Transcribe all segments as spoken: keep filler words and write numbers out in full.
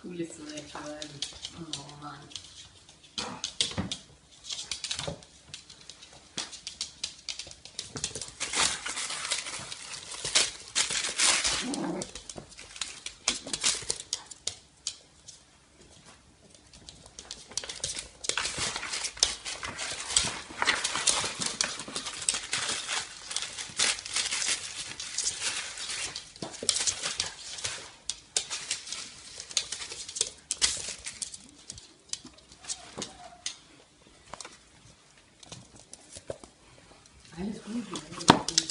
cooles Zeug haben. Oh Mann. Alles gut, alles gut.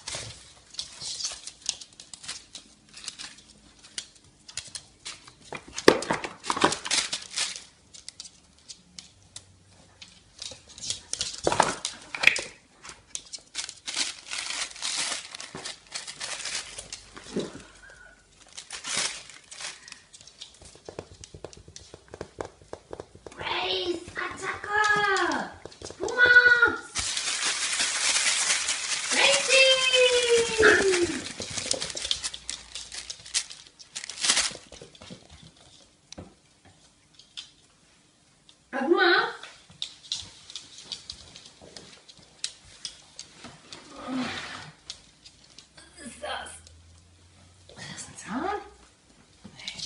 Race, Attacke! Pumas! Racing! Puma! Was ist das? Ist das ein Zahn? Nee.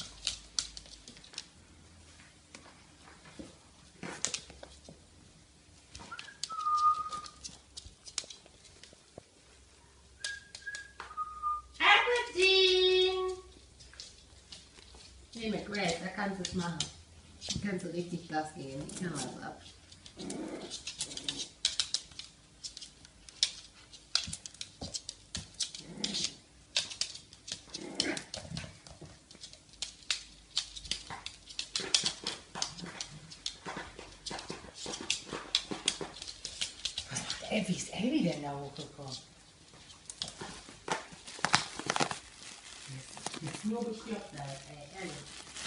Aberdeen! Nee, mit Grace, da kannst du es machen. Da kannst du richtig Gas geben. Ich kann was ab. Was macht Elvi? Ist Elvi denn da hochgekommen? Jetzt nur bekloppt, ey, ehrlich.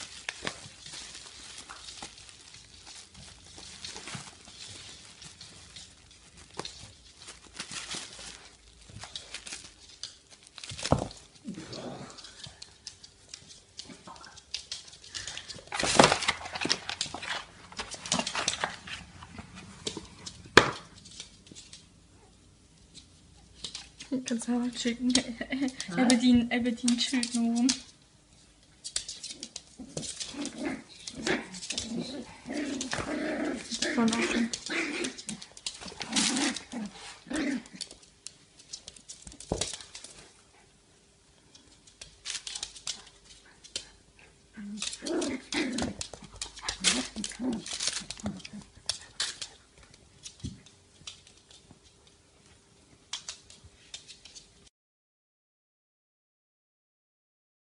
Kannst du auch schicken. Aberdeen, Aberdeen Children. Von auch schon.